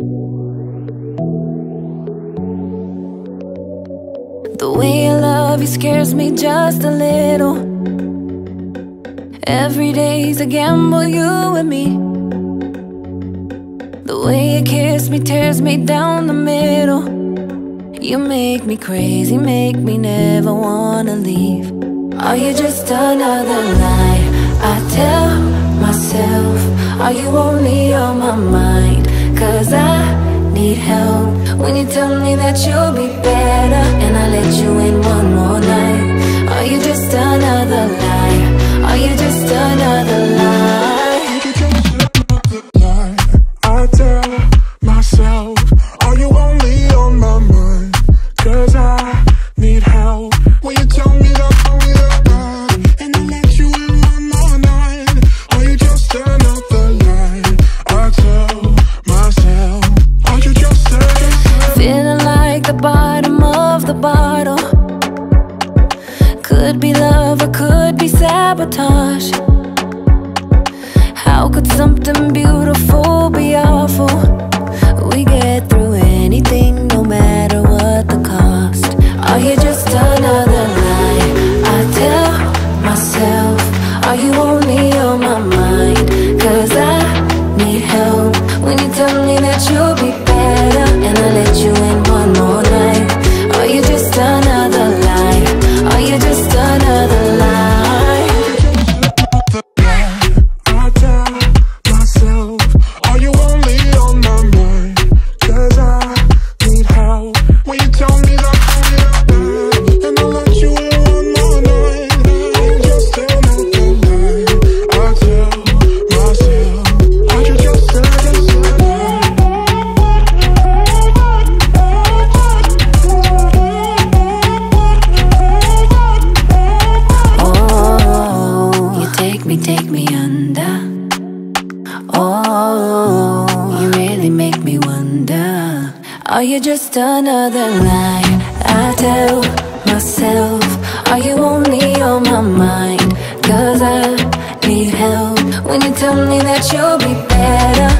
The way I love you scares me just a little. Every day's a gamble, you and me. The way you kiss me tears me down the middle. You make me crazy, make me never wanna leave. Are you just another lie I tell myself? Are you only on my mind? 'Cause I need help. When you tell me that you'll be better and I let you in one more night. Are you just another lie? Are you just another lie? I tell myself, are you only on my mind? 'Cause I need help. When you tell me that I'm better and I let you in one more night. Are you just another lie? I tell myself, are you just another lie? Feeling like the bottom of the bottle. Could be love or could be sabotage. How could something beautiful be awful? We get through anything, no matter what the cost. Are you just another lie I tell myself? Are you only on my mind? 'Cause I need help. When you tell me that you'll be better and I let you in one more night. Are you just another lie? Are you just another lie? I tell myself, are you only on my mind? 'Cause I need help. When you tell me that I'm better and I let you in one more night. Are you just another lie? I tell myself, are you just another lie? Oh, you take me under. Oh, you really make me wonder. Are you just another lie I tell myself? Are you only on my mind? 'Cause I need help. When you tell me that you'll be better